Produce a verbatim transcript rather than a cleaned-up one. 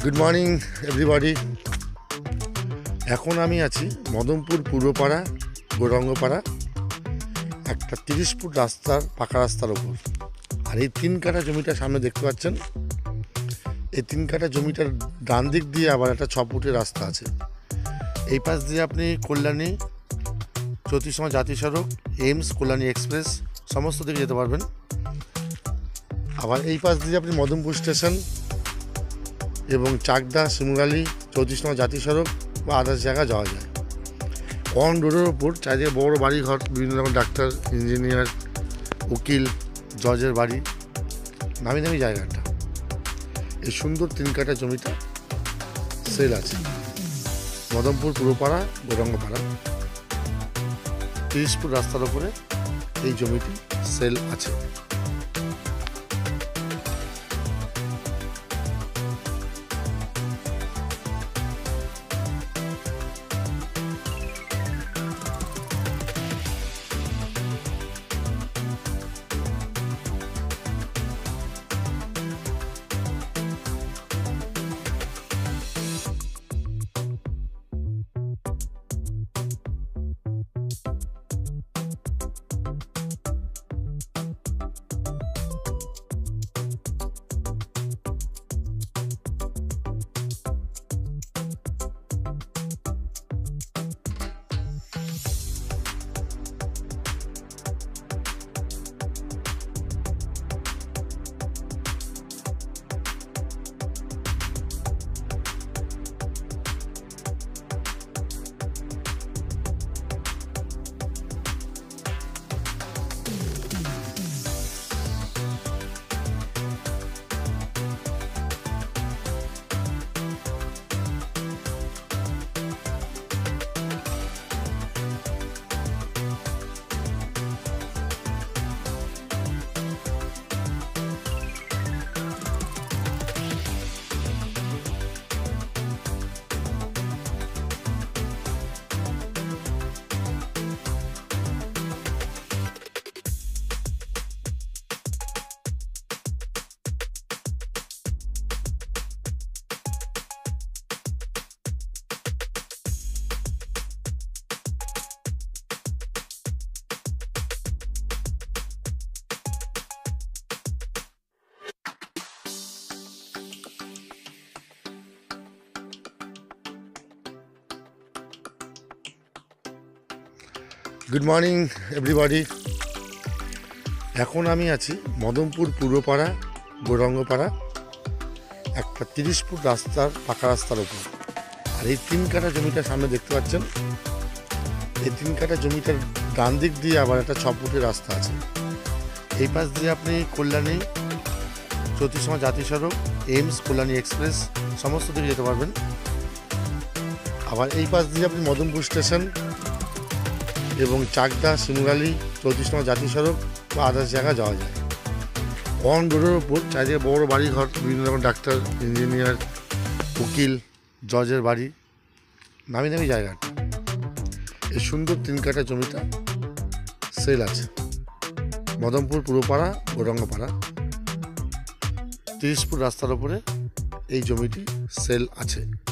Good morning everybody. এখন আমি আছি মদনপুর পূর্ব পাড়া গৌরঙ্গ পাড়া একটা তিরিশ ফুট রাস্তার পাকা রাস্তার উপর। আর এই তিন কাঠা জমিটা সামনে দেখতে পাচ্ছেন, এই তিন কাঠা জমিটার ডান দিক দিয়ে আবার একটা ছ ফুটের রাস্তা আছে। এই পাশ দিয়ে আপনি কল্যাণী, চৌত্রিশতম জাতীয় সড়ক, এইমস, কল্যাণী এক্সপ্রেস সমস্ত দিকে যেতে পারবেন। আবার এই পাশ দিয়ে আপনি মদনপুর স্টেশন এবং চাকদা, শিমুরালি, চৌত্রিশতম জাতীয় সড়ক বা আদার্স জায়গা যাওয়া যায়। অন রোডের ওপর চারিদিকে বড় বাড়ি ঘর, বিভিন্ন রকম ডাক্তার, ইঞ্জিনিয়ার, উকিল, জজের বাড়ি, নামি নামি জায়গাটা। এই সুন্দর তিন কাঠা জমিটা সেল আছে মদনপুর পূর্ব পাড়া গৌরঙ্গ পাড়া। তিরিশ ফুট রাস্তার ওপরে এই জমিটি সেল আছে। Good morning everybody. এখন আমি আছি মদনপুর পূর্ব পাড়া গৌরঙ্গ পাড়া একটা তিরিশ ফুট রাস্তার পাকা রাস্তার ওপর। আর এই তিন কাঠা জমিটা সামনে দেখতে পাচ্ছেন, এই তিন কাঠা জমিটার ডান দিক দিয়ে আবার একটা ছ ফুটের রাস্তা আছে। এই পাশ দিয়ে আপনি কল্যাণী, চৌত্রিশতম জাতীয় সড়ক, এইমস, কল্যাণী এক্সপ্রেস সমস্ত দিকে যেতে পারবেন। আবার এই পাশ দিয়ে আপনি মদনপুর স্টেশন এবং চাকদা, শিমুরালি, চৌত্রিশতম জাতীয় সড়ক বা আদার্স জায়গা যাওয়া যায়। অন রোডের ওপর চারিদিকে বড় বাড়ি ঘর, বিভিন্ন রকম ডাক্তার, ইঞ্জিনিয়ার, উকিল, জজের বাড়ি, নামি নামি জায়গাটা। এই সুন্দর তিন কাঠা জমিটা সেল আছে মদনপুর পূর্ব পাড়া গৌরঙ্গ পাড়া। তিরিশ ফুট রাস্তার ওপরে এই জমিটি সেল আছে।